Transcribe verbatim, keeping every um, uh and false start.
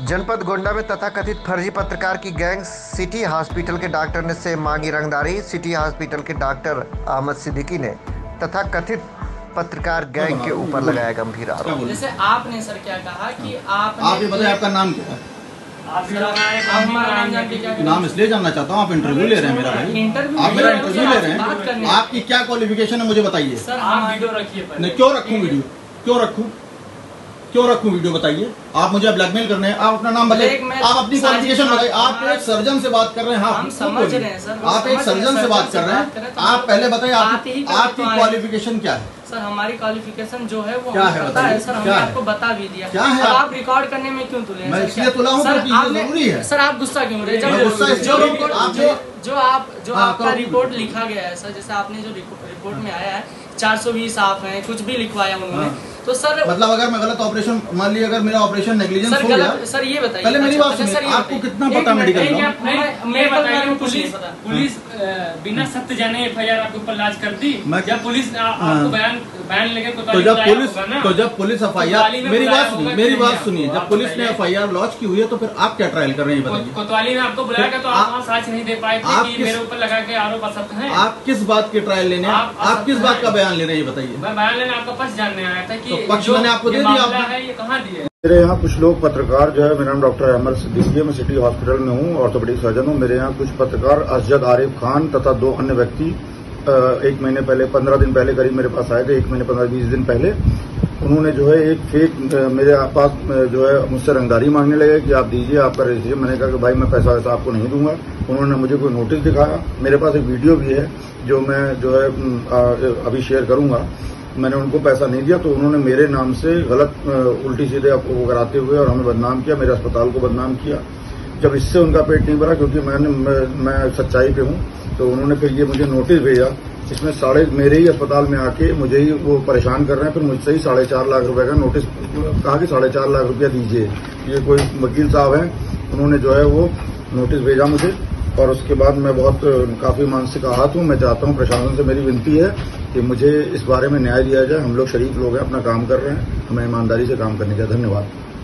जनपद गोंडा में तथाकथित फर्जी पत्रकार की गैंग सिटी हॉस्पिटल के डॉक्टर ने से मांगी रंगदारी। सिटी हॉस्पिटल के डॉक्टर अहमद सिद्दीकी ने तथाकथित पत्रकार गैंग के ऊपर लगाया गंभीर आरोप। जैसे आपने सर क्या कहा कि आप आप ये बताइए आपका नाम क्या है? आप नाम इसलिए जानना चाहता हूँ, आप इंटरव्यू ले रहे हैं मेरा भाई, आप मेरा इंटरव्यू ले रहे हैं। आपकी क्या क्वालिफिकेशन है मुझे बताइए। सर आप वीडियो रखिए। नहीं, क्यों रखूँ वीडियो, क्यों रखूँ क्यों रखूँ वीडियो बताइए। आप मुझे ब्लैकमेल करने हैं, आप अपना नाम बताइए, आप अपनी क्वालिफिकेशन बताइए। आप एक सर्जन से बात कर रहे हैं। हाँ, हम समझ रहे हैं सर, आप एक सर्जन से बात कर रहे हैं। आप पहले बताइए आपकी क्वालिफिकेशन क्या है। सर हमारी क्वालिफिकेशन जो है वो क्या है पता है सर, हमने आपको बता भी दिया। क्या है? आप रिकॉर्ड करने में क्यों तुले? मैं इसलिए तुला हूँ क्योंकि ये जरूरी है। सर आप गुस्सा क्यों रहे? जो आप जो आपका रिपोर्ट लिखा गया है सर, जैसे आपने जो रिपोर्ट में आया है चार सौ बीस आप हैं, कुछ भी लिखवाया उन्होंने, तो सर मतलब अगर मैं गलत ऑपरेशन, मान लीजिए अगर मेरा ऑपरेशन नेग्लिजेंस हो गया। सर ये बताइए, पहले मेरी बात सुनिए, आपको कितना पता मेडिकल का? पुलिस पुलिस बिना सत्य जाने एफ आई आर आपके ऊपर लाज कर दी। जब पुलिस आपको बयान बयान लेके तो जब पुलिस तो जब पुलिस एफ आई आर मेरी बात सुनिए मेरी बात सुनिए जब पुलिस ने एफ आई आर लॉन्च की हुई है तो फिर आप क्या ट्रायल कर रहे हैं बताइए। कोतवाली में आपको बुलाया तो आप साक्ष्य नहीं दे पाए थे कि मेरे ऊपर लगा के आरोप असत्य है। आप किस बात के ट्रायल लेने, आप किस बात का बयान ले रहे हैं ये बताइए। मैं बयान लेने आपका पक्ष जानने आया था कि पक्ष मैंने आपको दे दिया, है ये कहाँ दिए। मेरे यहाँ कुछ लोग पत्रकार जो है, मेरा नाम डॉक्टर अहमद सिद्दीकी है, मैं सिटी हॉस्पिटल में हूँ, ऑर्थोपेडिक सर्जन हूँ। मेरे यहाँ कुछ पत्रकार असजद आरिफ खान तथा दो अन्य व्यक्ति एक महीने पहले, पंद्रह दिन पहले करीब मेरे पास आए थे, एक महीने पंद्रह बीस दिन पहले। उन्होंने जो है एक फेक मेरे पास जो है मुझसे रंगदारी मांगने लगे कि आप दीजिए, आपका रजिस्ट्रेशन। मैंने कहा कि भाई मैं पैसा वैसा आपको नहीं दूंगा। उन्होंने मुझे कोई नोटिस दिखाया, मेरे पास एक वीडियो भी है जो मैं जो है अभी शेयर करूंगा। मैंने उनको पैसा नहीं दिया तो उन्होंने मेरे नाम से गलत उल्टी सीधे वो कराते हुए और हमें बदनाम किया, मेरे अस्पताल को बदनाम किया। जब इससे उनका पेट नहीं भरा, क्योंकि मैंने मैं, मैं सच्चाई पे हूँ, तो उन्होंने फिर ये मुझे नोटिस भेजा। इसमें साढ़े मेरे ही अस्पताल में आके मुझे ही वो परेशान कर रहे हैं। फिर मुझसे ही साढ़े चार लाख रुपए का नोटिस कहा कि साढ़े चार लाख रुपया दीजिए। ये कोई वकील साहब हैं, उन्होंने जो है वो नोटिस भेजा मुझे और उसके बाद मैं बहुत काफी मानसिक आहत हूँ। मैं चाहता हूँ, प्रशासन से मेरी विनती है कि मुझे इस बारे में न्याय दिया जाए। हम लोग शरीफ लोग हैं, अपना काम कर रहे हैं, हमें ईमानदारी से काम करने का। धन्यवाद।